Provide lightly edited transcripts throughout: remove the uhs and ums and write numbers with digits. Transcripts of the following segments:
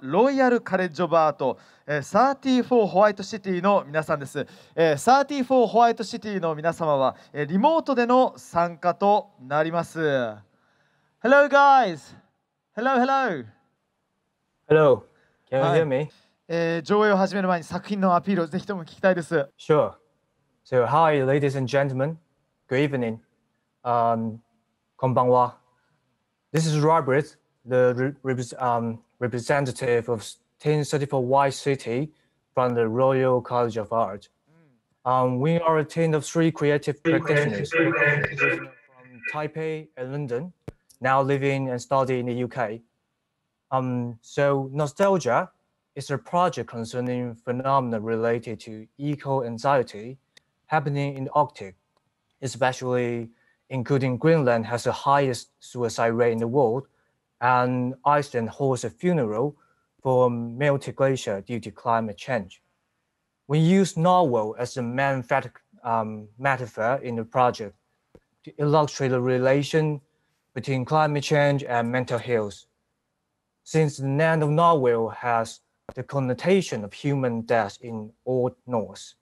ロイヤルカレッジオブアート、34ホワイトシティの皆さんです。34ホワイトシティの皆様は、リモートでの参加となります。Hello guys! Hello, hello! Hello, can you hear me? 上映を始める前に作品のアピールをぜひとも聞きたいです。 Sure. So, hi, ladies and gentlemen. Good evening. Konbanwa. This is Robert, the representative of 1034 White City from the Royal College of Art. We are a team of 3 creative practitioners from Taipei and London, now living and studying in the UK. So Nostalgia is a project concerning phenomena related to eco-anxiety happening in the Arctic, especially including Greenland has the highest suicide rate in the world, and Iceland holds a funeral for a melted glacier due to climate change. We use Norway as a main metaphor in the project to illustrate the relation between climate change and mental health. Since the land of Norway has the connotation of human death in Old Norse.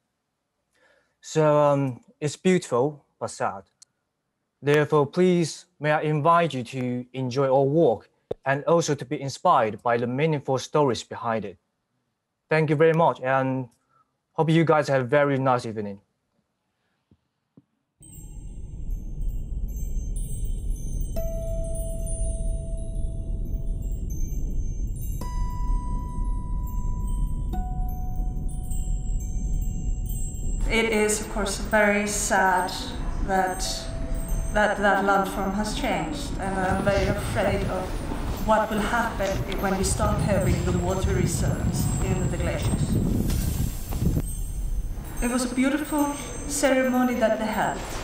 So it's beautiful but sad. Therefore, please may I invite you to enjoy our work and also to be inspired by the meaningful stories behind it. Thank you very much and hope you guys have a very nice evening. It is, of course, very sad that landform has changed, and I'm very afraid of what will happen when we start having the water reserves in the glaciers. It was a beautiful ceremony that they had.